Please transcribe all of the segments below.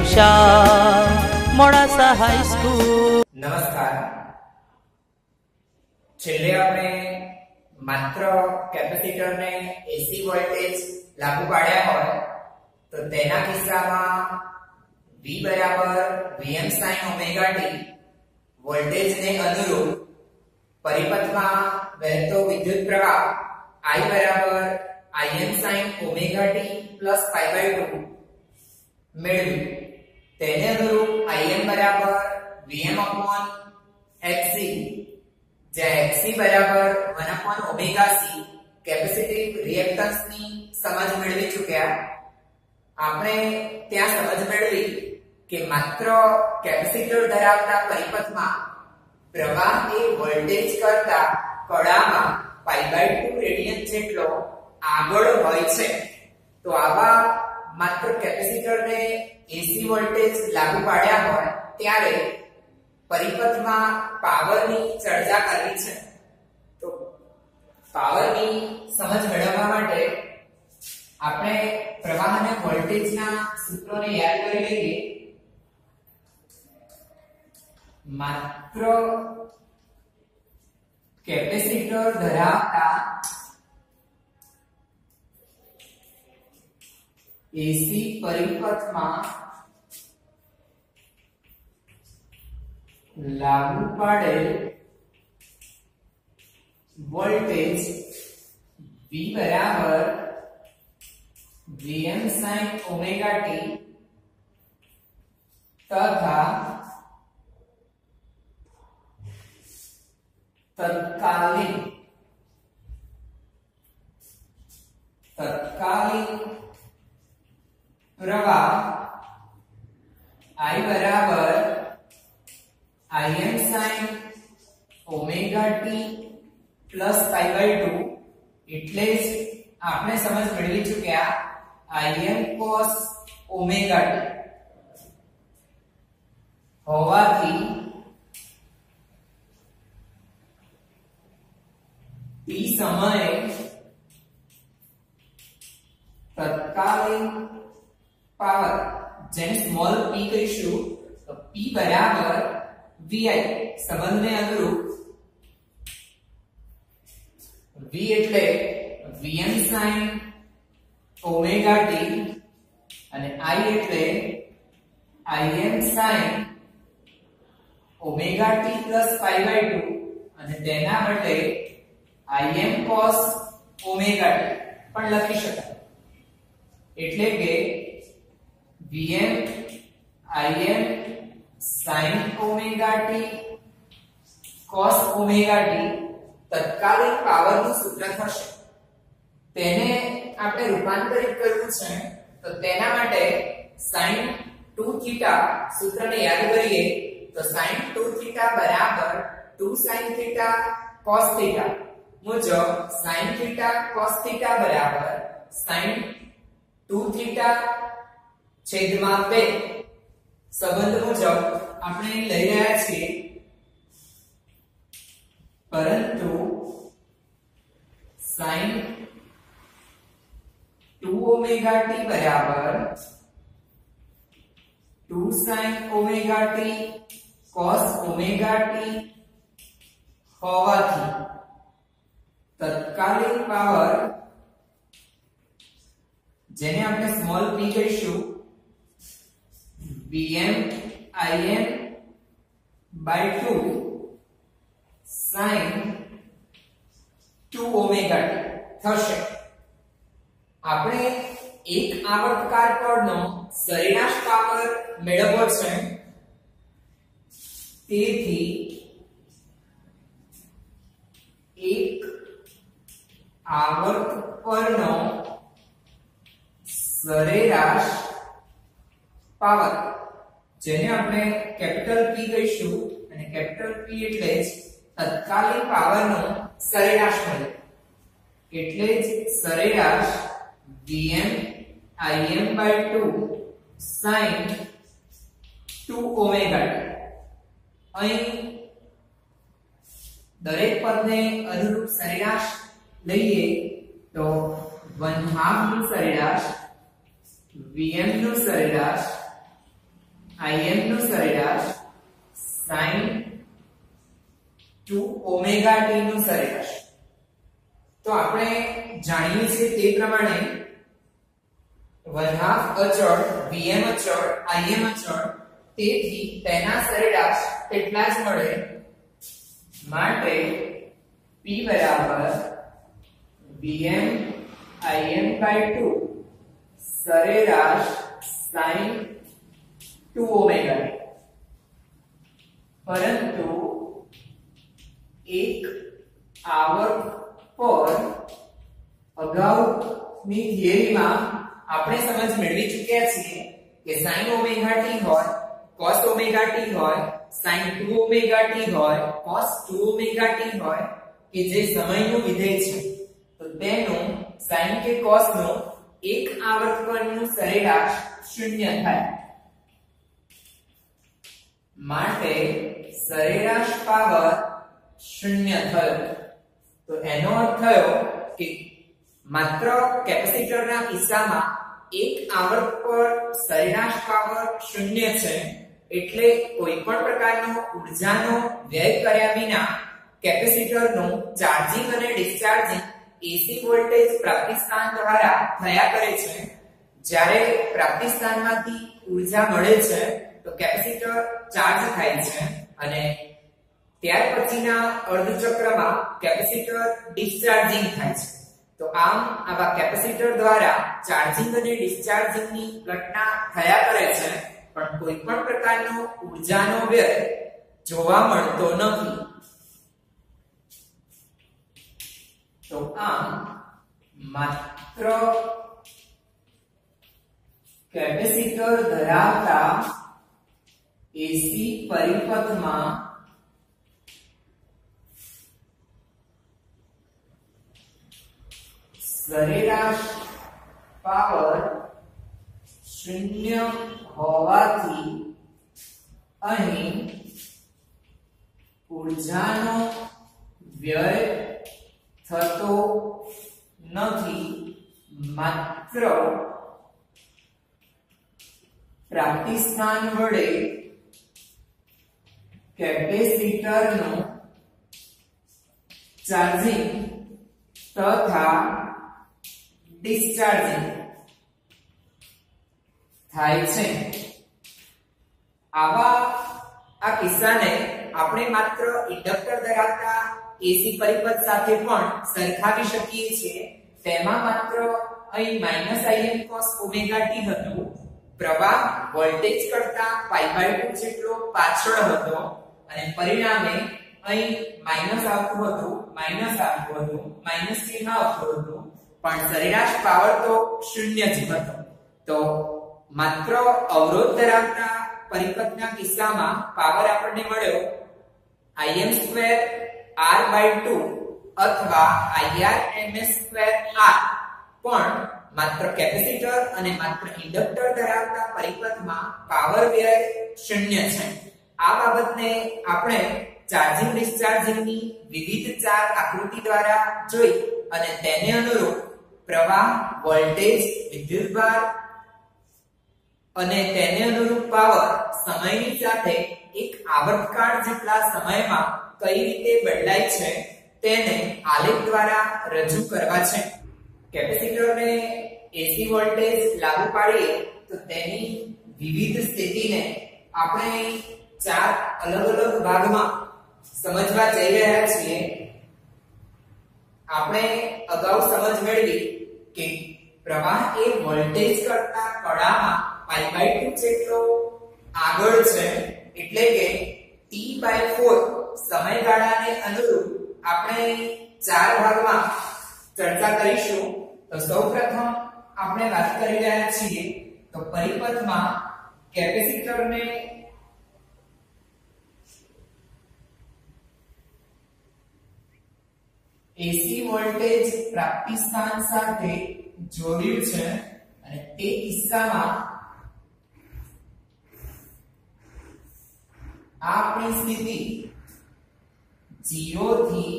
दिशा Modasa high school. नमस्कार। छेल्ले આપણે માત્ર કેપેસિટર ને એસી વોલ્ટેજ લાગુ પાડ્યા હોય તો તેના કિસ્સામાં V બરાબર Vm sin omega t voltage ને અનુરૂપ પરિપથમાં વહેતો વિદ્યુત પ્રવાહ I બરાબર Im sin omega t plus π/2 મેળવી તેને અનુરૂપ Im બરાબર Vm upon Xc જ્યાં Xc બરાબર 1 upon omega c capacitive reactance ની સમજ મેળવી ચૂક્યા। આપણે ત્યાં સમજ મેળવી કે માત્ર કેપેસિટર ધરાવતા પરિપથમાં પ્રવાહ એ વોલ્ટેજ કરતા કડામાં π/2 રેડિયન જેટલો આગળ હોય છે। તો આવા માત્ર કેપેસિટરને એસી વોલ્ટેજ લાગુ પાડ્યા હોય ત્યારે પરિપથમાં પાવરની ચર્ચા કરવી છે। તો પાવરની સમજ મેળવવા માટે આપણે પ્રવાહ અને વોલ્ટેજના સૂત્રોને યાદ કરી લઈએ। માત્ર કેપેસિટર ધરાવતા એસી પરિપથમાં लागू पाडेल वोल्टेज V बराबर Vm sin ओमेगा t तथा तत्कालीन प्रवाह I बराबर Im sin omega t plus π/2 એટલે જ આપણે સમજ મેળવી ચૂક્યા Im cos ઓમેગા t હોવાથી t સમયે તત્કાલીન પાવર જેને સ્મોલ p કહીશું તો p બરાબર Vi સંબંધને અનુરૂપ V એટલે Vm sin ઓમેગા t અને I એટલે Im sin omega t plus π/2 અને તેના બદલે Im cos ઓમેગા t પણ લખી શકાય। એટલે કે Vm Im sin omega t cos omega t તત્કાલીન પાવરનું સૂત્ર થશે। તેને આપણે રૂપાંતરિત કરવું છે તો તેના માટે sin 2 થીટા સૂત્રને યાદ કરીએ તો sin 2 થીટા બરાબર 2 sin થીટા cos થીટા મુજબ sin થીટા cos થીટા બરાબર sin 2 થીટા છેદમાં 2 સંબંધ મુજબ આપણે લઈ રહ્યા છીએ, પરંતુ sin 2 ઓમેગા t બરાબર 2 sin omega t cos omega t હોવાથી તત્કાલીન પાવર જેને આપણે સ્મોલ p કહીશું Vm Im by 2 sin 2 omega t થશે। આપણે એક આવર્તકાર પરનો સરેરાશ પાવર મેળવવો છે, તેથી એક આવર્ત પરનો સરેરાશ પાવર જેને આપણે કેપિટલ P કહીશું અને કેપિટલ P એટલે જ તત્કાલીન પાવરનો સરેરાશ મળે, એટલે જ સરેરાશ Vm Im by 2 sin 2 omega t। અહીં દરેક પદને અનુરૂપ સરેરાશ લઈએ તો 1/2 નું સરેરાશ Vm નું સરેરાશ Im નું સરેરાશ sin 2 ઓમેગા t નું સરેરાશ. તો આપણે જાણીએ છીએ તે પ્રમાણે 1/2 અચળ Vm અચળ Im અચળ, તેથી તેના સરેરાશ એટલા જ મળે. માટે P બરાબર Vm Im/2 સરેરાશ sin 2 ઓમેગા. પરંતુ એક આવર્ત પર અગાઉની થિયરીમાં આપણે સમજ મેળવી ચૂક્યા છીએ કે sin ઓમેગા t હોય, cos ઓમેગા t હોય, sin 2 ઓમેગા t હોય, cos 2 ઓમેગા t હોય કે જે સમયનું વિધેય છે, તો તેનું sin કે cos નું એક આવર્ત પરનું સરેરાશ શૂન્ય થાય. માટે સરેરાશ પાવર શૂન્ય થયો. તો એનો અર્થ થયો કે માત્ર કેપેસિટરના કિસ્સામાં એક આવર્ત પર સરેરાશ પાવર શૂન્ય છે, એટલે કોઈ પણ પ્રકારનો ઊર્જાનો વ્યય કર્યા વિના કેપેસિટરનું ચાર્જિંગ અને ડિસ્ચાર્જિંગ એસી વોલ્ટેજ પ્રાપ્તિસ્થાન દ્વારા થયા કરે છે. જ્યારે પ્રાપ્તિસ્થાનમાંથી ઊર્જા મળે છે તો કેપેસિટર ચાર્જ થાય છે અને ત્યાર પછીના અર્ધચક્રમાં કેપેસિટર ડિસ્ચાર્જિંગ થાય છે. તો આમ આવા કેપેસિટર દ્વારા ચાર્જિંગ અને ડિસ્ચાર્જિંગની ઘટના થયા કરે છે, પણ કોઈ પણ પ્રકારનો ઊર્જાનો વ્યય જોવા મળતો નથી. તો આમ માત્ર કેપેસિટર ધરાવતા એસી પરિપથમાં સરેરાશ પાવર શૂન્ય હોવાથી અહીં ઊર્જાનો વ્યય થતો નથી. માત્ર પ્રાપ્તિસ્થાન વડે કેપેસિટરનું ચાર્જિંગ તથા ડિસ્ચાર્જિંગ થાય છે. આ કિસ્સાને આપણે માત્ર ઇન્ડક્ટર ધરાવતા એસી પરિપથ સાથે પણ સરખાવી શકીએ છીએ. તેમાં માત્ર અહીં -Im cos ઓમેગા t હતું. પ્રવાહ વોલ્ટેજ કરતા π/2 જેટલો પાછળ હતો અને પરિણામે અહીં માઈનસ આવતું હતું, માઈનસ ચિહ્ન આવતું હતું, પણ સરેરાશ પાવર તો શૂન્ય જ હતો. તો માત્ર અવરોધ ધરાવતા પરિપથના કિસ્સામાં પાવર આપણને મળ્યો Im2 R/2 અથવા IRms2 R. પણ માત્ર કેપેસિટર અને માત્ર ઇન્ડક્ટર ધરાવતા પરિપથમાં પાવર વ્યય શૂન્ય છે. આ બાબતને આપણે ચાર્જિંગ ડિસ્ચાર્જિંગની વિવિધ ચાર આકૃતિ દ્વારા જોઈ અને તેને અનુરૂપ પ્રવાહ, વોલ્ટેજ, વિદ્યુતભાર અને તેને અનુરૂપ પાવર સમયની સાથે એક આવર્તકાળ જેટલા સમયમાં કઈ રીતે બદલાય છે તેને આલેખ દ્વારા રજૂ કરવા છે. કેપેસિટરને એસી વોલ્ટેજ લાગુ પાડીએ તો તેની વિવિધ સ્થિતિને આપણે ચાર અલગ અલગ ભાગમાં સમજવા જઈ રહ્યા છીએ. આપણે અગાઉ સમજ મેળવી કે પ્રવાહ એ વોલ્ટેજ કરતા કડામાં π/2 જેટલો આગળ છે, એટલે કે T/4 સમયગાળાને અનુરૂપ આપણે ચાર ભાગમાં ચર્ચા કરીશું. તો સૌપ્રથમ આપણે વાત કરી રહ્યા છીએ તો પરિપથમાં કેપેસિટરને એસી વોલ્ટેજ પ્રાપ્તિસ્થાન સાથે જોડ્યું છે અને તે કિસ્સામાં આપણી સ્થિતિ 0 થી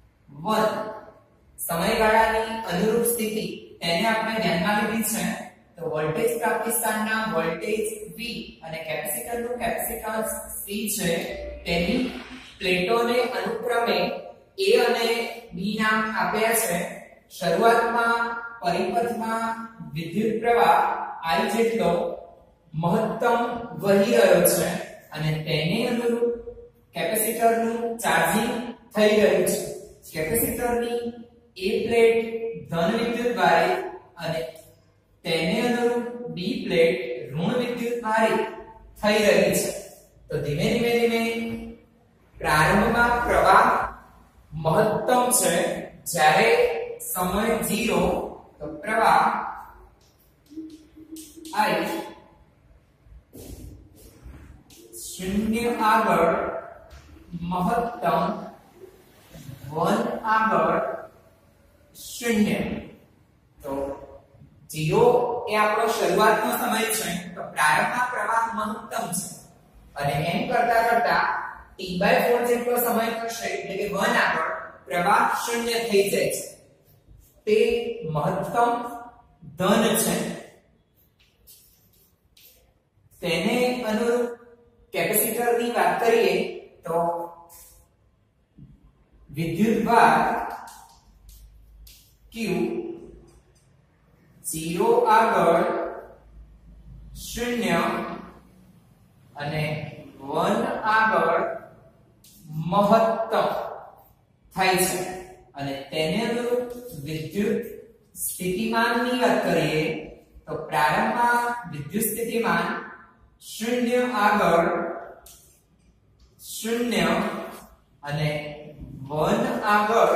1 સમયગાળાની અનુરૂપ સ્થિતિ તેને આપણે ધ્યાનમાં લીધી છે. તો વોલ્ટેજ પ્રાપ્તિ સ્થાનના વોલ્ટેજ V અને કેપેસિટરનું કેપેસિટન્સ C છે તેની પ્લેટોને અનુક્રમે A અને B નામ આપ્યા છે. શરૂઆતમાં પરિપથમાં વિદ્યુત પ્રવાહ I જેટલો મહત્તમ વહી રહ્યો છે અને તેને અનુરૂપ કેપેસિટરનું ચાર્જિંગ થઈ રહ્યું છે. કેપેસિટરની A પ્લેટ ધન વિદ્યુતભારિત અને તેને અનુરૂપ B પ્લેટ ઋણ વિદ્યુતભારિત થઈ રહી છે. તો ધીમે ધીમે પ્રારંભમાં પ્રવાહ મહત્તમ છે જ્યારે સમય 0 તો પ્રવાહ I શૂન્ય આગળ મહત્તમ 1 આગળ શૂન્ય. તો 0 એ આપણો શરૂઆતનો સમય છે તો પ્રારંભમાં પ્રવાહ મહત્તમ છે અને એમ કરતા કરતા T/4 જેટલો સમય થશે એટલે કે 1 આગળ પ્રવાહ શૂન્ય થઈ જાય છે. તે મહત્તમ ધન છે. તેને અનુરૂપ કેપેસિટરની વાત કરીએ તો વિદ્યુતભાર Q 0 આગળ 0 અને 1 આગળ મહત્તમ થાય છે અને તેને અનુરૂપ વિદ્યુત સ્થિતિમાનની વાત કરીએ તો પ્રારંભમાં વિદ્યુત સ્થિતિમાન 0 આગળ 0 અને 1 આગળ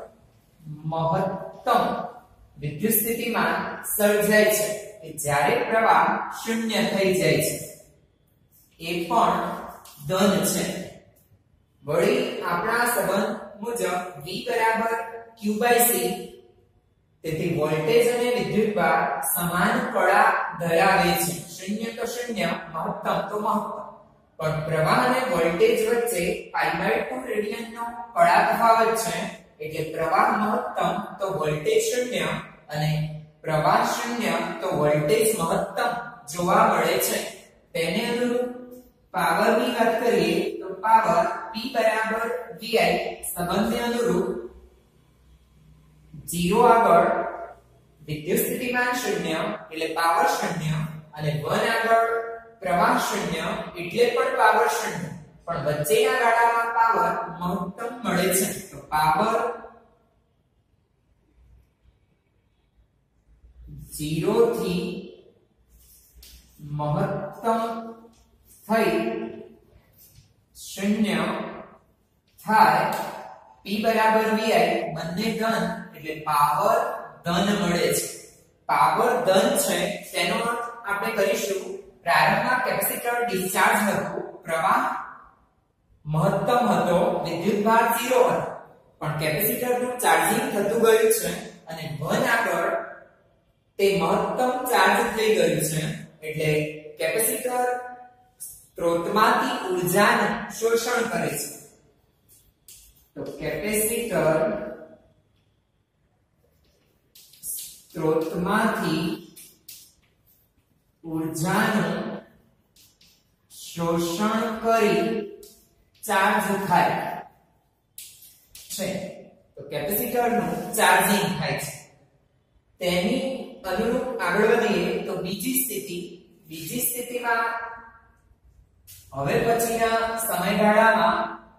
મહત્તમ વિદ્યુત સ્થિતિમાન સર્જાય છે કે જ્યારે પ્રવાહ 0 થઈ જાય છે. એ પણ ધન છે. વળી આપણા સંબંધ મુજબ V q/C તેથી વોલ્ટેજ અને વિદ્યુતભાર સમાન કળા ધરાવે છે. 0 તો 0 મહત્તમ તો મહત્તમ. પણ પ્રવાહ અને વોલ્ટેજ વચ્ચે π/2 રેડિયનનો કળા તફાવત છે. એટલે પ્રવાહ મહત્તમ તો વોલ્ટેજ 0 અને પ્રવાહ 0 તો વોલ્ટેજ મહત્તમ જોવા મળે છે. તેને અનુરૂપ પાવરની વાત કરીએ તો પાવર P = VI સંબંધને અનુરૂપ 0 આગળ વિદ્યુત સ્થિતિમાન 0 એટલે પાવર 0 અને 1 આગળ પ્રવાહ 0 એટલે પણ પાવર 0 પણ વચ્ચેના ગાળામાં પાવર મહત્તમ મળે છે. તો પાવર 0 થી મહત્તમ થઈ 0 થાય P = VI બંને ધન એટલે પાવર ધન મળે છે. પાવર ધન છે તેનો અર્થ આપણે કરીશું પ્રારંભમાં કેપેસિટર ડિસ્ચાર્જ હતું, પ્રવાહ મહત્તમ હતો, વિદ્યુતભાર 0 હતો, પણ કેપેસિટરનું ચાર્જિંગ થતું ગયું છે અને 1 આગળ તે મહત્તમ ચાર્જ થઈ ગયું છે એટલે કેપેસિટર સ્ત્રોતમાંથી ઊર્જાનું શોષણ કરે છે. તો કેપેસિટર સ્ત્રોતમાંથી ઊર્જાનું શોષણ કરી ચાર્જ થાય છે. તો કેપેસિટરનું ચાર્જિંગ થાય છે. તેની અનુરૂપ આગળ વધીએ તો બીજી સ્થિતિમાં હવે પછીના સમયગાળામાં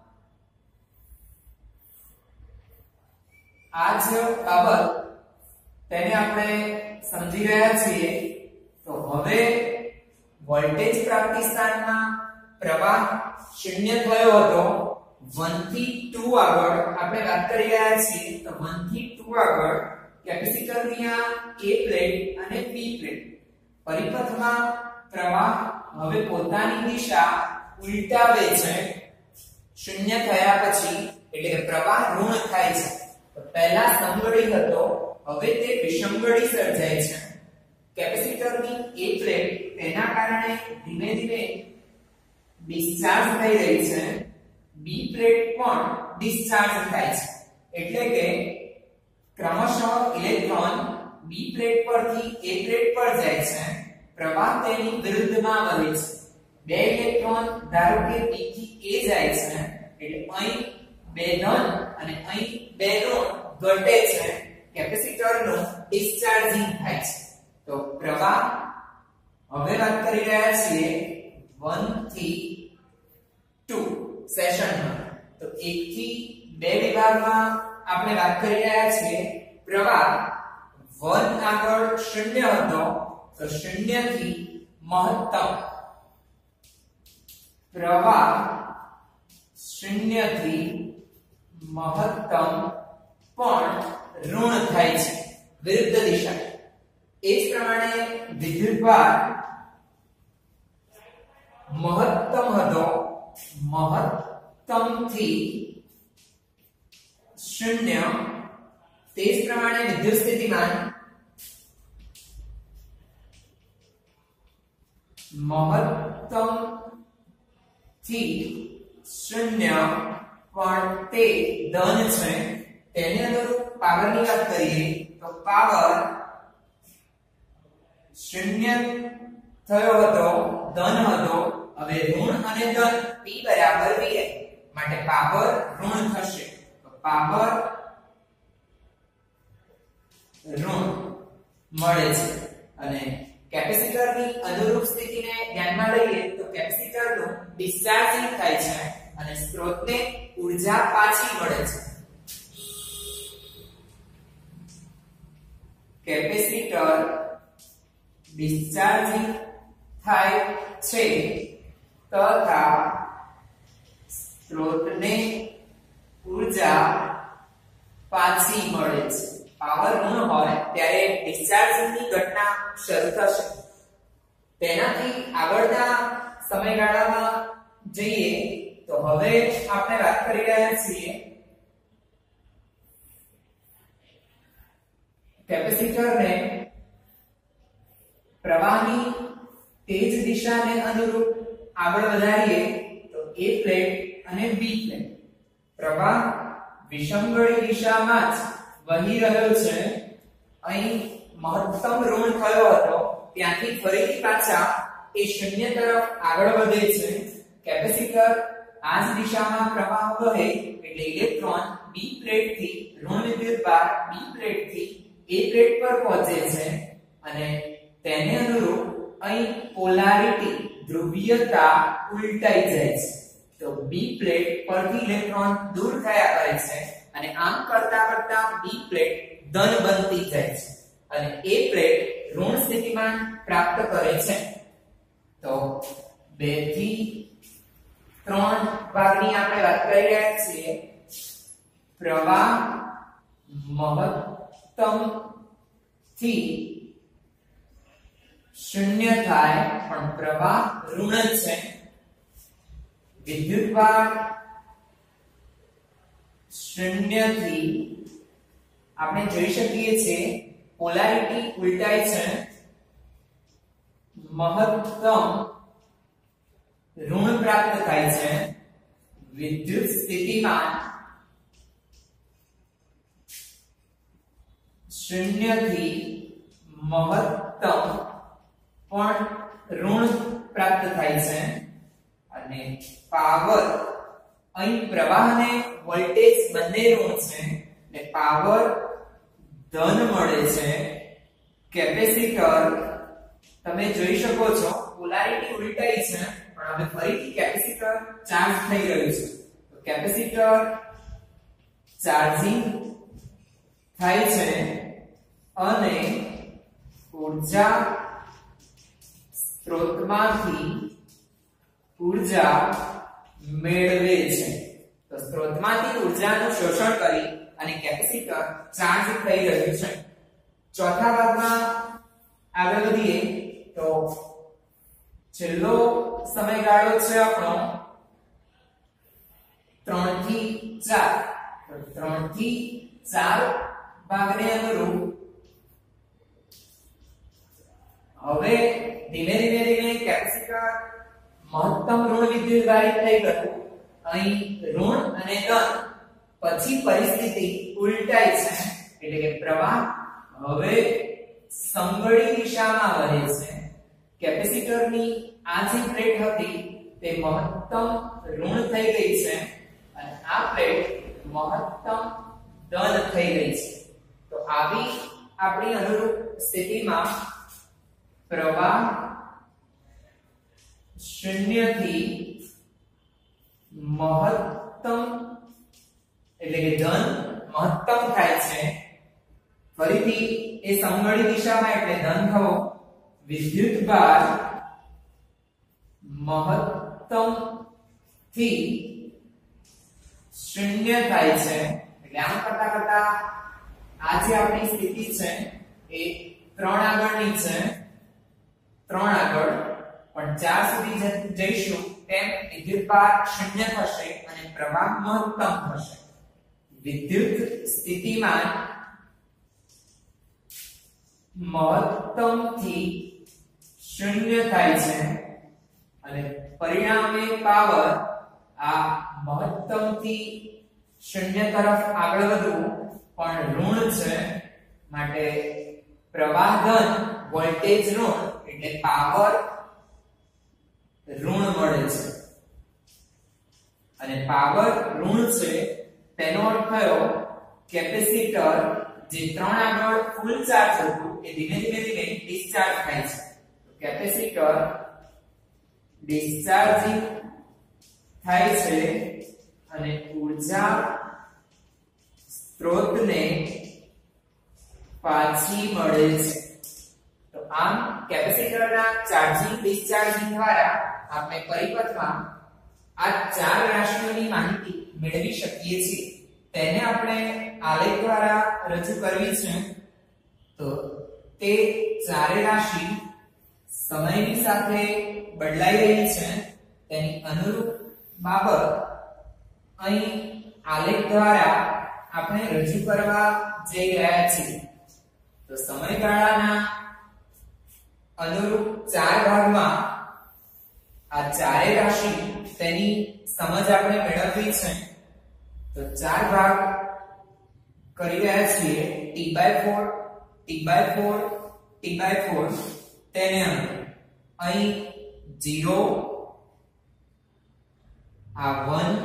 આ જ બાબત તેને આપણે સમજી રહ્યા છીએ. તો હવે વોલ્ટેજ પ્રાપ્તિ સ્થાનમાં પ્રવાહ 0 થયો હતો. 1 થી 2 આગળ આપણે વાત કરી રહ્યા છીએ. તો 1 થી 2 આગળ કેપેસિટરની આ A પ્લેટ અને B પ્લેટ પરિપથમાં પ્રવાહ હવે પોતાની દિશા ઉલટાવે છે 0 થયા પછી, એટલે કે પ્રવાહ ઋણ થાય છે. તો પહેલા સમગળી હતો, હવે તે વિષમગળી સર્જાય છે. કેપેસિટરની A પ્લેટ તેના કારણે ધીમે ધીમે ડિસ્ચાર્જ થઈ રહી છે. B પ્લેટ પણ ડિસ્ચાર્જ થાય છે. એટલે કે ક્રમશઃ ઇલેક્ટ્રોન બી પ્લેટ પરથી એ પ્લેટ પર જાય છે, પ્રવાહ તેની વિરુદ્ધમાં વહે છે. બે ઇલેક્ટ્રોન ધારો કે બી થી એ જાય છે, એટલે અહીં બે ધન અને અહીં બે ઋણ ઘટે છે. કેપેસિટરનું ડિસ્ચાર્જિંગ થાય છે. તો પ્રવાહ હવે વાત કરી રહ્યા છીએ 1 થી 2 સેશનમાં. તો 1 થી 2 વિભાગમાં આપણે વાત કરી રહ્યા છીએ. પ્રવાહ 1 આગળ 0 હતો, તો 0 થી મહત્તમ પ્રવાહ 0 થી મહત્તમ પણ ઋણ થાય છે, વિરુદ્ધ દિશા. એ જ પ્રમાણે વિદ્યુતભાર મહત્તમ હતો, મહત્તમ થી 0, તે જ પ્રમાણે વિદ્યુત સ્થિતિમાન મહત્તમ થી 0 પણ તે ધન છે. તેને અનુરૂપ પાવરની વાત કરીએ તો પાવર 0 થયો હતો, ધન હતો. હવે ઋણ અને ધન P બરાબર Vi, માટે પાવર ઋણ થશે. તો પાવર ઋણ મળે છે. અને કેપેસિટરની અનુરૂપ સ્થિતિને ધ્યાનમાં લઈએ તો કેપેસિટરનું ડિસ્ચાર્જિંગ થાય છે અને સ્ત્રોતને ઊર્જા પાછી મળે છે. કેપેસિટર ડિસ્ચાર્જિંગ થાય છે તથા સ્ત્રોતને ઊર્જા પાછી મળે છે. પાવર ઋણ હોય ત્યારે ડિસ્ચાર્જિંગની ઘટના શરૂ થશે. તેનાથી આગળના સમયગાળામાં જઈએ તો હવે આપણે વાત કરી રહ્યા છીએ કેપેસિટરને પ્રવાહની તેજ દિશાને અનુરૂપ આગળ વધારીએ તો A પ્લેટ અને B પ્લેટ. પ્રવાહ વિષમગળી દિશામાં જ વહી રહ્યો છે. અહીં મહત્તમ ઋણ થયો હતો, ત્યાંથી ફરીથી પાછા એ 0 તરફ આગળ વધે છે. કેપેસિટર આ જ દિશામાં પ્રવાહ વહે એટલે ઇલેક્ટ્રોન B પ્લેટ થી ઋણ વિદ્યુતભાર B પ્લેટ થી A પ્લેટ પર પહોંચે છે અને તેને અનુરૂપ અહીં પોલારિટી ધ્રુવીયતા ઉલટાઈ જાય છે. તો B પ્લેટ પરથી ઇલેક્ટ્રોન દૂર થયા કરે છે અને આમ કરતા કરતા B પ્લેટ ધન બનતી જાય છે અને A પ્લેટ ઋણ સ્થિતિમાન પ્રાપ્ત કરે છે. તો 2 થી 3 ભાગની આપણે વાત કરી રહ્યા છીએ. પ્રવાહ મહત્તમ થી 0 થાય પણ પ્રવાહ ઋણ જ છે. વિદ્યુતભાર 0 થી આપણે જોઈ શકીએ છીએ પોલારિટી ઉલટાય છે. મહત્તમ ઋણ પ્રાપ્ત થાય છે. વિદ્યુત સ્થિતિમાન 0 થી મહત્તમ પણ ઋણ પ્રાપ્ત થાય છે અને પાવર અહીં પ્રવાહ અને વોલ્ટેજ બંને ઋણ છે એટલે પાવર ધન મળે છે. કેપેસિટર તમે જોઈ શકો છો પોલારિટી ઉલટાઈ છે પણ હવે ફરીથી કેપેસિટર ચાર્જ થઈ રહ્યું છે. તો કેપેસિટર ચાર્જિંગ થાય છે અને ઊર્જા સ્ત્રોતમાંથી ઊર્જા મેળવે છે. તો સ્ત્રોતમાંથી ઊર્જાનું શોષણ કરી અને કેપેસિટર ચાર્જ થઈ રહ્યું છે. ચોથા ભાગમાં આગળ વધીએ તો છેલ્લો સમયગાળો છે આપણો 3 થી 4. તો 3 થી 4 ભાગને અનુરૂપ હવે ધીમે ધીમે કેપેસિટર મહત્તમ ઋણ વિદ્યુતભારિત થઈ ગયું. અહીં ઋણ અને ધન પછી પરિસ્થિતિ ઉલટાઈ છે એટલે કે પ્રવાહ હવે સંગળી દિશામાં વહે છે. કેપેસિટરની આ જે પ્લેટ હતી તે મહત્તમ ઋણ થઈ ગઈ છે અને આ પ્લેટ મહત્તમ ધન થઈ ગઈ છે. તો આવી આપણી અનુરૂપ સ્થિતિમાં પ્રવાહ 0 થી મહત્તમ એટલે કે ધન મહત્તમ થાય છે. ફરીથી એ સંગળી દિશામાં એટલે ધન થવો. વિદ્યુતભાર મહત્તમ થી 0 થાય છે. એટલે આમ કરતા કરતા આ જે આપણી સ્થિતિ છે એ 3 આગળની છે. 3 આગળ પણ 4 સુધી જઈશું તેમ વિદ્યુતભાર 0 થશે અને પ્રવાહ મહત્તમ થશે. વિદ્યુત સ્થિતિમાન મહત્તમ થી 0 થાય છે અને પરિણામે પાવર આ મહત્તમ થી 0 તરફ આગળ વધવું પણ ઋણ છે. માટે પ્રવાહ ધન વોલ્ટેજ ઋણ એટલે પાવર ઋણ મળે છે અને પાવર ઋણ છે તેનો અર્થ થયો કેપેસિટર જે 3 આગળ ફૂલ ચાર્જ હતું એ ધીમે ધીમે ડિસ્ચાર્જ થાય છે. તો કેપેસિટર ડિસ્ચાર્જિંગ થાય છે અને ઊર્જા સ્ત્રોતને પાછી મળે છે. તો આમ કેપેસિટરના ચાર્જિંગ ડિસ્ચાર્જિંગ દ્વારા આપણે પરિપથમાં આ 4 રાશિઓની માહિતી મેળવી શકીએ છીએ. તેને આપણે આલેખ દ્વારા રજૂ કરવી છે. તો તે ચારે રાશિ સમયની સાથે બદલાઈ રહી છે તેની અનુરૂપ બાબત અહીં આલેખ દ્વારા આપણે રજૂ કરવા જઈ રહ્યા છીએ. તો સમયગાળાના અનુરૂપ 4 ભાગમાં આ ચારે રાશિ તેની સમજ આપણે મેળવવી છે. તો 4 ભાગ કરી રહ્યા છીએ. T/4 T/4 T/4 તેને અહીં 0 આ 1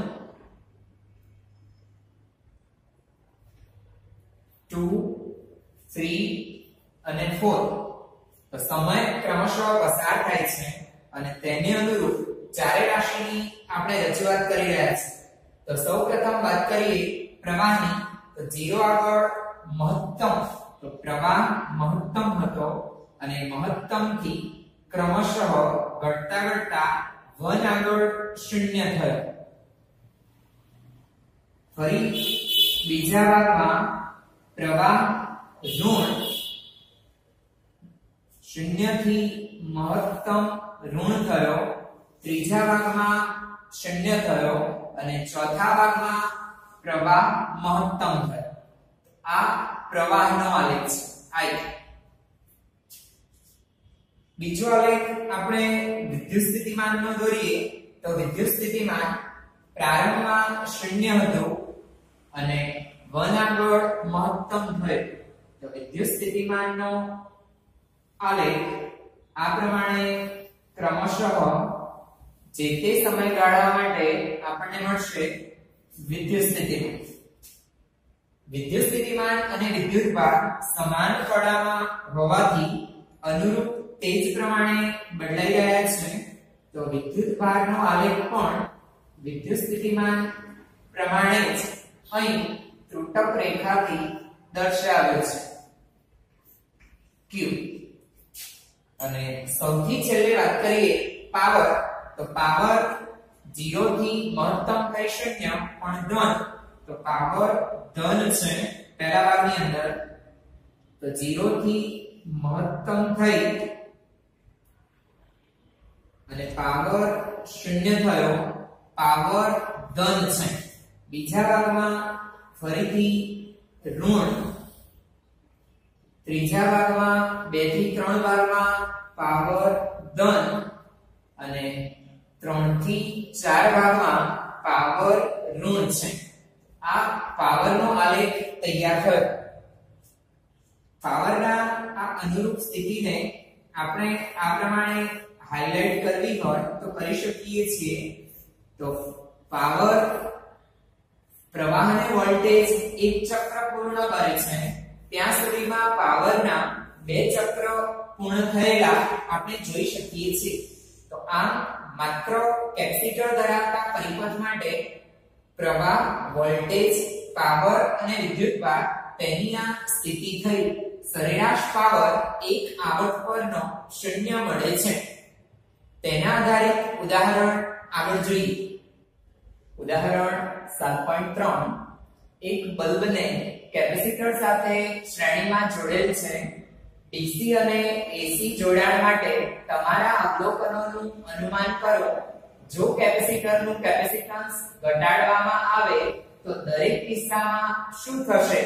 2 3 અને 4 તો સમય ક્રમશઃ પસાર થાય છે અને તેને અનુરૂપ ચારે રાશિની આપણે રજૂઆત કરી રહ્યા છીએ. તો સૌપ્રથમ વાત કરીએ પ્રવાહની. તો 0 આગળ મહત્તમ તો પ્રવાહ મહત્તમ હતો અને મહત્તમ થી ક્રમશઃ ઘટતા ઘટતા 1 આગળ 0 થયો. ફરી બીજા ભાગમાં પ્રવાહ ઋણ 0 થી મહત્તમ ઋણ થયો. ત્રીજા ભાગમાં 0 થયો અને ચોથા ભાગમાં પ્રવાહ મહત્તમ થયો. આ પ્રવાહનો આલેખ છે. આઈ બીજો આલેખ આપણે વિદ્યુત સ્થિતિમાનનો દોરીએ. તો વિદ્યુત સ્થિતિમાન પ્રારંભમાં 0 હતું અને 1 આગળ મહત્તમ થયું. તો વિદ્યુત સ્થિતિમાનનો આલેખ આ પ્રમાણે ક્રમશઃ જે તે સમયગાળા માટે આપણને મળશે. વિદ્યુત સ્થિતિમાન વિદ્યુત સ્થિતિમાન અને વિદ્યુતભાર સમાન કડામાં હોવાથી અનુરૂપ તે જ પ્રમાણે બદલાઈ રહ્યા છે. તો વિદ્યુતભારનો આલેખ પણ વિદ્યુત સ્થિતિમાન પ્રમાણે જ અહીં ત્રુટક રેખાથી દર્શાવ્યો છે. Q અને સૌથી છેલ્લે વાત કરીએ પાવર. તો પાવર 0 થી મહત્તમ થઈ 0 પણ ધન. તો પાવર ધન છે પહેલા ભાગની અંદર. તો 0 થી મહત્તમ થઈ અને પાવર 0 થયો. પાવર ધન છે. બીજા ભાગમાં ફરીથી ઋણ. ત્રીજા ભાગમાં 2 થી 3 ભાગમાં પાવર ધન અને 3 થી 4 ભાગમાં પાવર ઋણ છે. આ પાવરનો આલેખ તૈયાર થયો. પાવરના આ અનુરૂપ સ્થિતિને આપણે આ પ્રમાણે હાઇલાઇટ કરવી હોય તો કરી શકીએ છીએ. તો પાવર પ્રવાહ અને વોલ્ટેજ એક ચક્ર પૂર્ણ કરે છે ત્યાં સુધીમાં પાવરના બે ચક્ર પૂર્ણ થયેલા આપણે જોઈ શકીએ છીએ. તો આમ માત્ર કેપેસિટર ધરાવતા પરિપથ માટે પ્રવાહ, વોલ્ટેજ, પાવર અને વિદ્યુતભાર તેની આ સ્થિતિ થઈ સરેરાશ પાવર એક આવર્ત પરનો 0 મળે છે. તેના આધારિત ઉદાહરણ આગળ જોઈએ. ઉદાહરણ 7.3 એક બલ્બને કેપેસિટર સાથે શ્રેણીમાં જોડેલ છે. ડીસી અને એસી જોડાણ માટે તમારા અવલોકનોનું અનુમાન કરો. જો કેપેસિટરનું કેપેસિટન્સ ઘટાડવામાં આવે તો દરેક કિસ્સામાં શું થશે?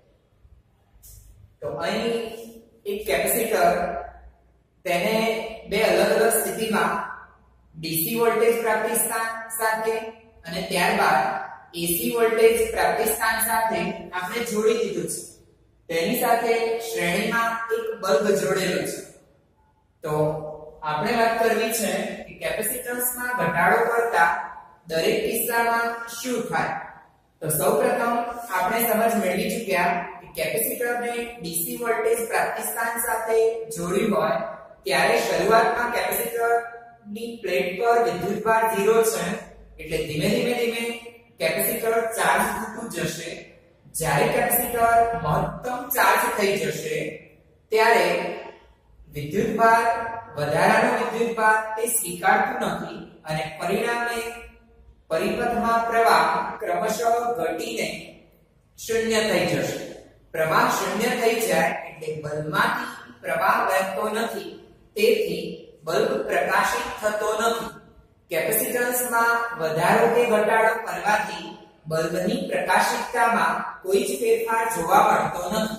તો અહીં એક કેપેસિટર તેને બે અલગ અલગ સ્થિતિમાં ડીસી વોલ્ટેજ પ્રાપ્તિસ્થાન સાથે અને ત્યારબાદ એસી વોલ્ટેજ પ્રાપ્તિસ્થાન સાથે આપણે જોડી દીધું છે. તેની સાથે શ્રેણીમાં એક બલ્બ જોડેલો છે. તો આપણે વાત કરવી છે કે કેપેસિટન્સમાં ઘટાડો કરતા દરેક કિસ્સામાં શું થાય. તો સૌપ્રથમ આપણે સમજ મેળવી ચૂક્યા કે કેપેસિટરને ડીસી વોલ્ટેજ પ્રાપ્તિસ્થાન સાથે જોડ્યું હોય ત્યારે શરૂઆતમાં કેપેસિટરની પ્લેટ પર વિદ્યુતભાર 0 છે. એટલે ધીમે ધીમે કેપેસિટર ચાર્જ થતું જશે. જ્યારે કેપેસિટર મહત્તમ ચાર્જ થઈ જશે ત્યારે વિદ્યુતભાર, વધારાનો વિદ્યુતભાર તે સ્વીકારતું નથી અને પરિણામે પરિપથમાં પ્રવાહ ક્રમશઃ ઘટીને 0 થઈ જશે. પ્રવાહ 0 થઈ જાય એટલે બલ્બમાંથી પ્રવાહ વહેતો નથી, તેથી બલ્બ પ્રકાશિત થતો નથી. કેપેસિટન્સમાં વધારો કે ઘટાડો કરવાથી બલ્બની પ્રકાશિતતામાં કોઈ જ ફેરફાર જોવા મળતો નથી.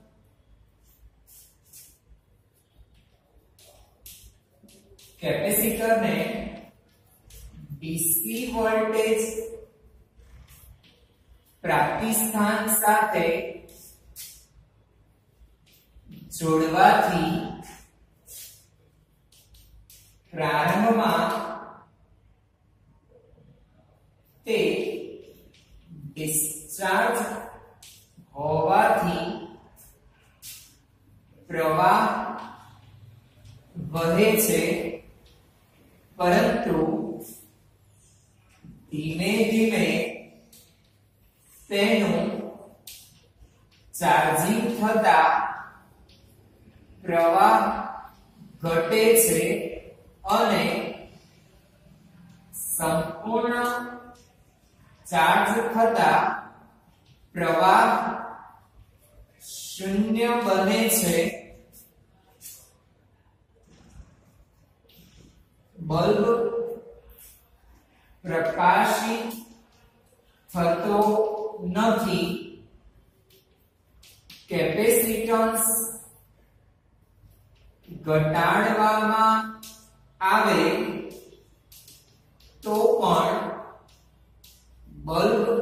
કેપેસિટરને ડીસી વોલ્ટેજ પ્રાપ્તિસ્થાન સાથે જોડવાથી પ્રારંભમાં તે ડિસ્ચાર્જ હોવાથી પ્રવાહ વહે છે, પરંતુ ધીમે ધીમે તેનું ચાર્જિંગ થતા પ્રવાહ ઘટે છે અને સંપૂર્ણ ચાર્જ થતા પ્રવાહ 0 બને છે. બલ્બ પ્રકાશિત થતો નથી. કેપેસિટન્સ ઘટાડવામાં આવે તો પણ બલ્બ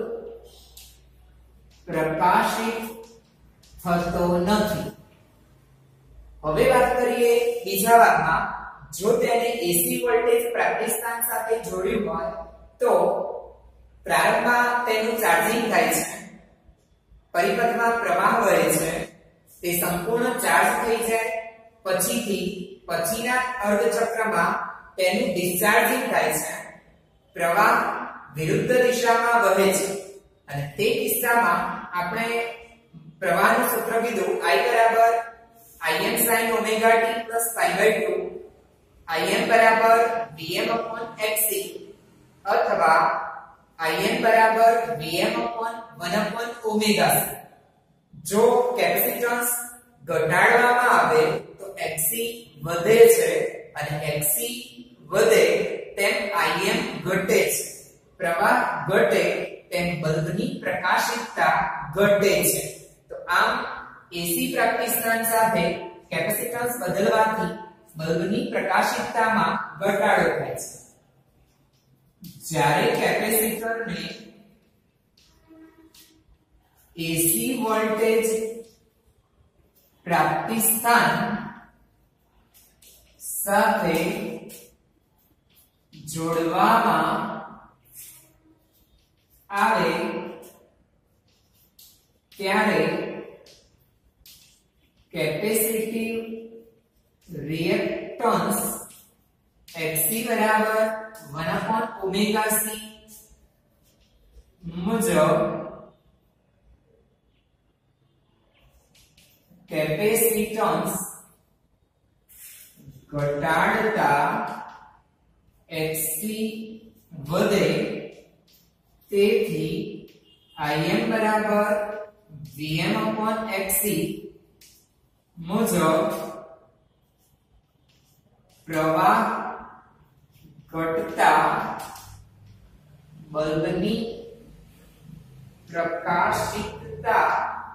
પ્રકાશિત થતો નથી. હવે વાત કરીએ બીજા ભાગમાં. જો તેને એસી વોલ્ટેજ પ્રાપ્તિસ્થાન સાથે જોડ્યું હોય તો પ્રારંભમાં તેનું ચાર્જિંગ થાય છે, પરિપથમાં પ્રવાહ વહે છે, તે સંપૂર્ણ ચાર્જ થઈ જાય પછીથી પછીના અર્ધ ચક્રમાં તેનું ડિસ્ચાર્જિંગ થાય છે, પ્રવાહ વિરુદ્ધ દિશામાં વહે છે અને તે કિસ્સામાં આપણે પ્રવાહનું સૂત્ર કીધું I બરાબર Im sin omega t plus pi by 2, Im બરાબર Vm upon Xc અથવા Im બરાબર Vm upon 1 upon omega c. જો કેપેસિટન્સ ઘટાડવામાં આવે તો Xc વધે છે અને Xc વધે તેમ Im ઘટે છે. પ્રવાહ ઘટે તેમ બલ્બની પ્રકાશિતતા ઘટે છે. તો આમ એસી પ્રાપ્તિસ્થાન સાથે કેપેસિટન્સ બદલવાથી બલ્બની પ્રકાશિતતામાં ઘટાડો થાય છે. જ્યારે કેપેસિટરને એસી વોલ્ટેજ પ્રાપ્તિ સ્થાન સાથે જોડવામાં આવે ત્યારે કેપેસિટિવ રિએક્ટન્સ Xc બરાબર 1/ωc મુજબ કેપેસિટન્સ ઘટાડતા Xc વધે, તેથી Im બરાબર Vm/Xc મુજબ પ્રવાહ ઘટતા બલ્બની પ્રકાશિતતા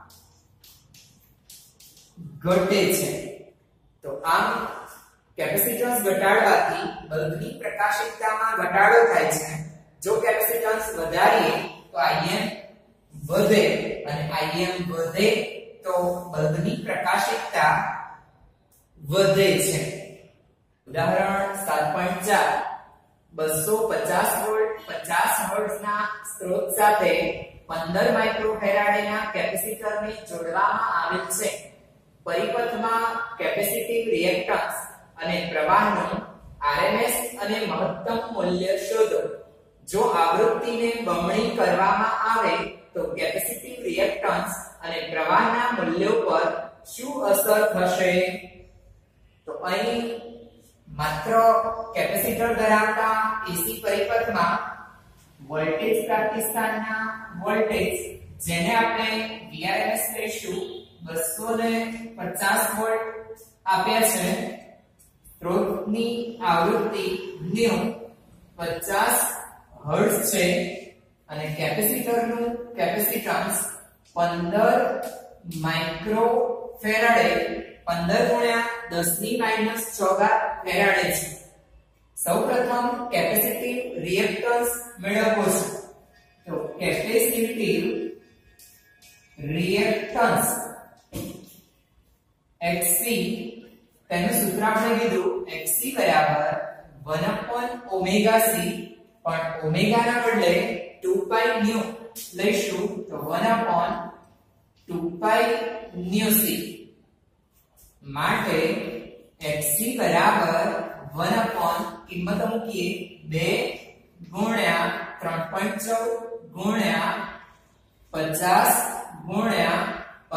ઘટે છે. તો આમ કેપેસિટન્સ ઘટાડવાથી બલ્બની પ્રકાશિતતામાં ઘટાડો થાય છે. જો કેપેસિટન્સ વધારીએ તો Im વધે, અને Im વધે તો બલ્બની પ્રકાશિતતા વધે છે. ઉદાહરણ 7.4 250 વોલ્ટ 50 હર્ટ્ઝના સ્ત્રોત સાથે 15 માઇક્રોફેરાડેના કેપેસિટરને જોડવામાં આવેલ છે. પરિપથમાં કેપેસિટિવ રિએક્ટન્સ અને પ્રવાહનું RMS અને મહત્તમ મૂલ્ય શોધો. જો આવૃત્તિને બમણી કરવામાં આવે તો કેપેસિટિવ રિએક્ટન્સ અને પ્રવાહના મૂલ્યો પર શું અસર થશે? તો અહીં માત્ર કેપેસિટર ધરાવતા AC પરિપથમાં વોલ્ટેજ પ્રાપ્તિસ્થાનના વોલ્ટેજ, જેને આપણે VRMS કહીશું, 250 વોલ્ટ આપ્યા છે. સ્ત્રોતની આવૃત્તિ 50 હર્ટ્ઝ છે અને કેપેસિટરનું કેપેસિટન્સ 15 માઇક્રોફેરાડે 15 × 10⁻⁶ ફેરાડે છે. સૌપ્રથમ કેપેસિટિવ રિએક્ટન્સ મેળવવો છે. તો કેપેસિટિવ રિએક્ટન્સ Xc, તેનું સૂત્ર આપણે કીધું Xc બરાબર 1/ωc, પણ ઓમેગા ના બદલે 2π ન્યુ લઈશું, તો 1/2π ન્યુ c. માટે Xc બરાબર 1 કિંમત મૂકીએ 2 × 3.14 × 50 ×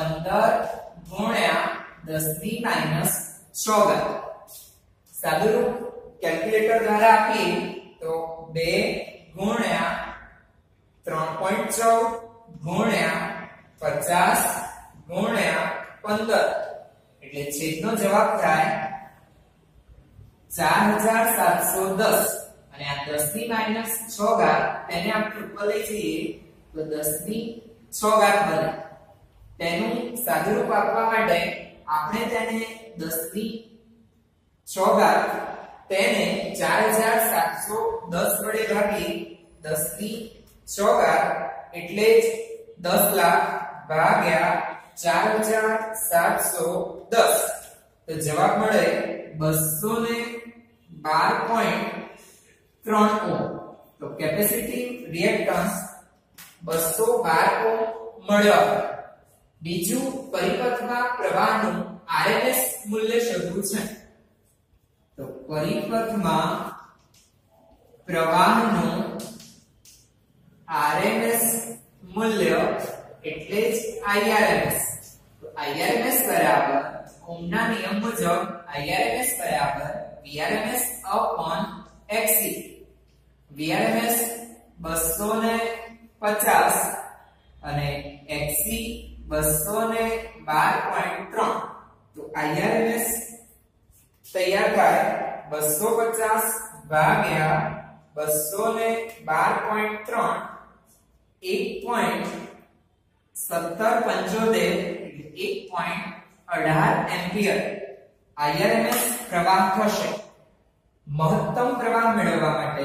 15 × 10⁻⁶. સાદુરૂપ કેલ્ક્યુલેટર દ્વારા આપીએ તો 2 × 3.14 × 50 × 15, એટલે છેદનો જવાબ થાય 4710. અને આ 10⁻⁶, તેને આપણે ઉપર લઈ જઈએ તો 10⁶ બને. તેનું સાદુરૂપ આપવા માટે આપણે તેને 10⁶ તેને 4710 વડે ભાગી 10⁶, એટલે જ 10 લાખ ભાગ્યા 4710. તો જવાબ મળે 212.3 ઓહ્મ. તો કેપેસિટિવ રિએક્ટન્સ 212 ઓહ્મ મળ્યો. બીજું, પરિપથમાં પ્રવાહનું RMS મૂલ્ય શોધવું છે. તો પરિપથમાં પ્રવાહનું RMS મૂલ્ય એટલે જ IRMS. તો IRMS બરાબર ઓહ્મના નિયમ મુજબ IRMS બરાબર VRMS/Xc. VRMS 250 અને Xc 212.3. તો IRMS તૈયાર થાય 250 ભાગ્યા 212.3, 1.1775 એટલે 1.18 એમ્પિયર IRMS પ્રવાહ થશે. મહત્તમ પ્રવાહ મેળવવા માટે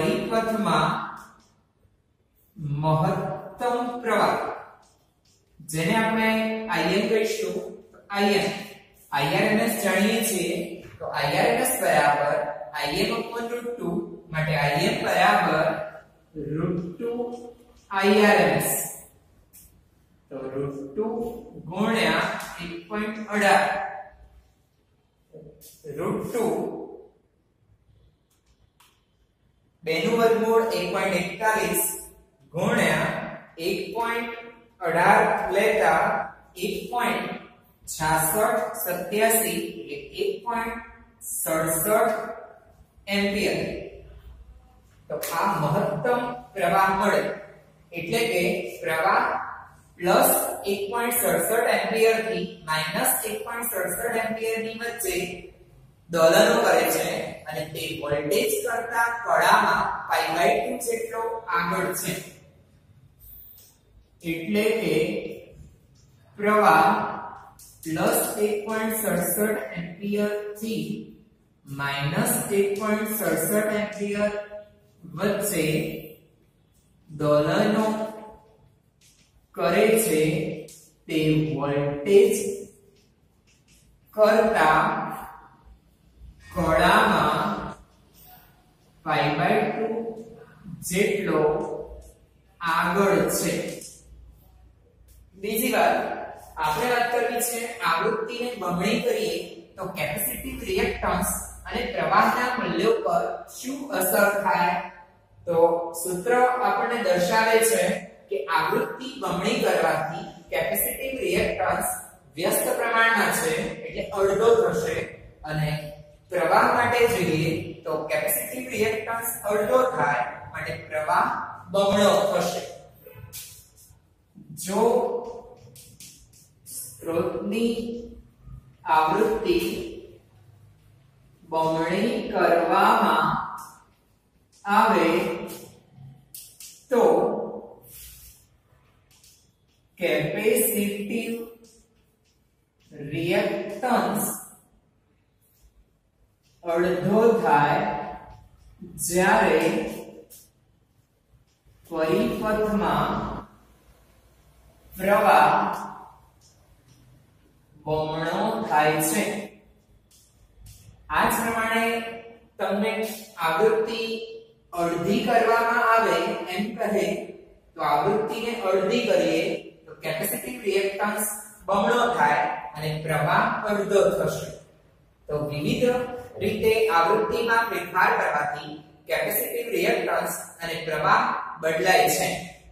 પરિપથમાં મહત્તમ પ્રવાહ જેને આપણે Im કહીશું. IRMS જાણીએ છીએ તો IRMS બરાબર Im/√2 માટે Im બરાબર √2 IRMS. તો √2 ગુણ્યા 1.18 √2 બેનું વર્ગમૂળ 1.41 ગુણ્યા 1.18 લેતા 1.6687 એટલે 1.67 એમ્પિયર. તો આ મહત્તમ પ્રવાહ મળે એટલે કે પ્રવાહ પ્લસ 1.67 એમ્પિયર થી માઈનસ 1.67 એમ્પિયર ની વચ્ચે દોલનો કરે છે અને તે વોલ્ટેજ કરતા કડામાં π/2 જેટલો આગળ છે. એટલે કે પ્રવાહ પ્લસ 1.67 એમ્પિયર થી માઈનસ 1.67 એમ્પિયર વચ્ચે દોલનો કરે છે તે વોલ્ટેજ કરતા કડામાં π/2 જેટલો આગળ છે. બીજી વાત આપણે વાત કરવી છે આવૃત્તિને બમણી કરીએ તો કેપેસિટિવ રિએક્ટન્સ અને પ્રવાહના મૂલ્યો પર શું અસર થાય. તો સૂત્ર આપણને દર્શાવે છે કે આવૃત્તિ બમણી કરવાથી કેપેસિટિવ રિએક્ટન્સ વ્યસ્ત પ્રમાણમાં છે એટલે અડધો થશે અને પ્રવાહ માટે જોઈએ તો કેપેસિટિવ રિએક્ટન્સ અડધો થાય માટે પ્રવાહ બમણો થશે. જો સ્ત્રોતની આવૃત્તિ બમણી કરવામાં આવે તો કેપેસિટિવ રિએક્ટન્સ અડધો થાય જ્યારે પરિપથમાં પ્રવાહ બમણો થાય છે. આ જ પ્રમાણે તમને આવૃત્તિ અડધી કરવામાં આવે એમ કહે તો આવૃત્તિને અડધી કરીએ તો કેપેસિટિવ રિએક્ટન્સ બમણો થાય અને પ્રવાહ અડધો થશે. તો વિવિધ રીતે આવૃત્તિમાં ફેરફાર કરવાથી કેપેસિટિવ રિએક્ટન્સ અને પ્રવાહ બદલાય છે.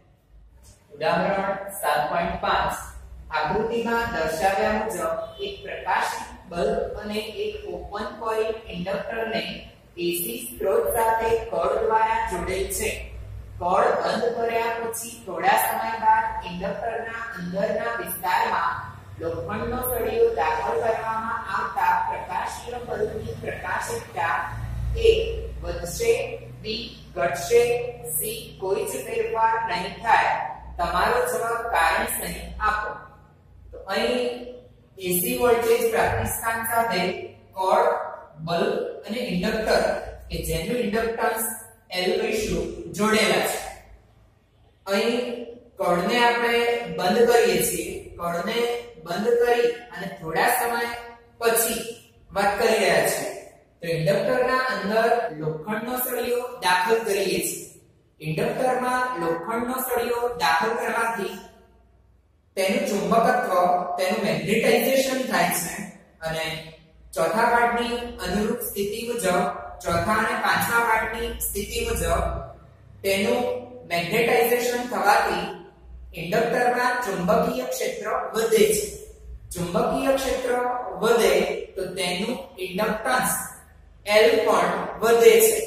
ઉદાહરણ 7.5 આકૃતિમાં દર્શાવ્યા મુજબ એક પ્રકાશિત બલ્બ અને એક ઓપન કોઇલ ઇન્ડક્ટરને AC સ્ત્રોત સાથે કળ દ્વારા જોડેલ છે. કળ બંધ કર્યા પછી થોડા સમય બાદ ઇન્ડક્ટરના અંદરના વિસ્તારમાં લોખંડનો સળિયો દાખલ કરવામાં આવતા પ્રકાશીય બલ્બની પ્રકાશિતતા A વધશે, B ઘટશે, C કોઈ જ ફેરફાર નહીં થાય. તમારો જવાબ કારણ સહી આપો. તો અહીં AC વોલ્ટેજ પ્રાથમિક સ્થાન સાથે કળ, બલ્બ અને ઇન્ડક્ટર કે જેનું ઇન્ડક્ટન્સ L કહીશું જોડેલા છે. અહીં કળને આપણે બંધ કરીએ છીએ. કળને બંધ કરી અને થોડા સમય પછી વાત કરી રહ્યા છીએ તો ઇન્ડક્ટરના અંદર લોખંડનો સળિયો દાખલ કરીએ છીએ. ઇન્ડક્ટરમાં લોખંડનો સળિયો દાખલ કરવાથી તેનું ચુંબકત્વ, તેનું મેગ્નેટાઇઝેશન થાય છે અને ચોથા પાઠની અનુરૂપ સ્થિતિ મુજબ, ચોથા અને પાંચમા પાઠની સ્થિતિ મુજબ તેનું મેગ્નેટાઇઝેશન થવાથી ઇન્ડક્ટરમાં ચુંબકીય ક્ષેત્ર વધે છે. ચુંબકીય ક્ષેત્ર વધે તો તેનું ઇન્ડક્ટન્સ L પણ વધે છે.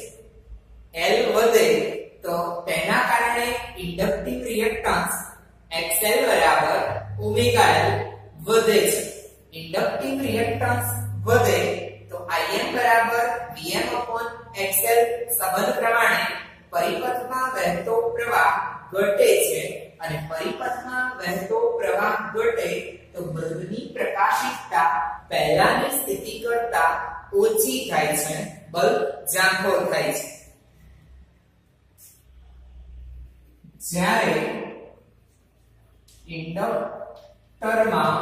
L વધે તો તેના કારણે ઇન્ડક્ટિવ રિએક્ટન્સ XL બરાબર ઓમેગા L વધે છે. ઇન્ડક્ટિવ રિએક્ટન્સ વધે તો Im બરાબર Vm/XL સંબંધ પ્રમાણે પરિપથમાં વહેતો પ્રવાહ ઘટે છે અને પરિપથમાં વહેતો પ્રવાહ ઘટે તો બલ્બની પ્રકાશિતતા પહેલાની સ્થિતિ કરતા ઓછી થાય છે, બલ્બ ઝાંખો થાય છે. જ્યારે કંડક્ટરમાં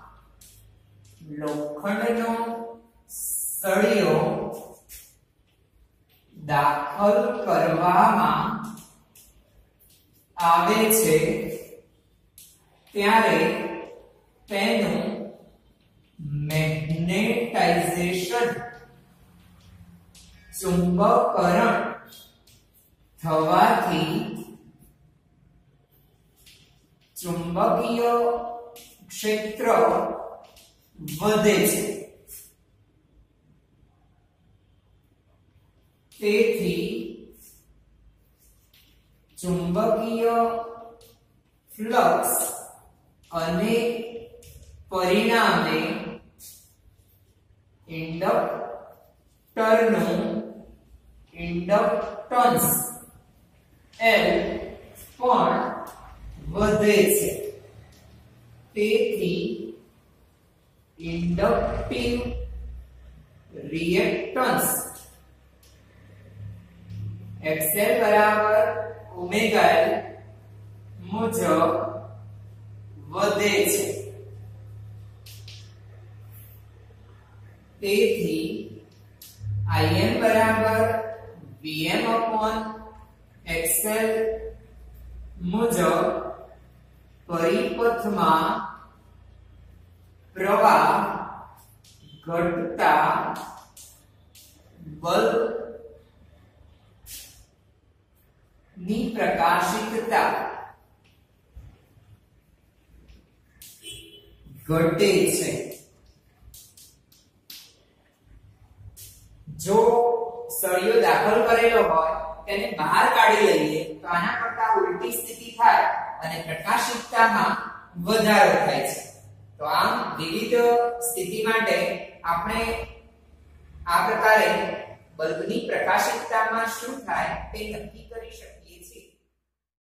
લોખંડનો સળિયો દાખલ કરવામાં આવે છે ત્યારે તેનું મેગ્નેટાઇઝેશન ચુંબકરણ થવાથી ચુંબકીય ક્ષેત્ર વધે છે. તેથી ચુંબકીય ફ્લક્સ અને પરિણામે ઇન્ડક્ટરનું ઇન્ડક્ટન્સ L પણ વધે છે. તેથી ઇન્ડક્ટિવ રિએક્ટન્સ XL બરાબર ઓમેગા L મુજબ વધે છે. તેથી Im બરાબર Vm upon XL મુજબ પરિપથમાં પ્રવાહ ઘટતા બલ્બ ની પ્રકાશિતતા ઘટે છે. જો સળિયો દાખલ કરેલો હોય તેને બહાર કાઢી લઈએ તો આના કરતા ઉલટી સ્થિતિ થાય અને પ્રકાશિતતામાં વધારો થાય છે. તો આમ વિવિધ સ્થિતિ માટે આપણે આ પ્રકારે બલ્બની પ્રકાશિતતામાં શું થાય તે નક્કી કરી શકીએ.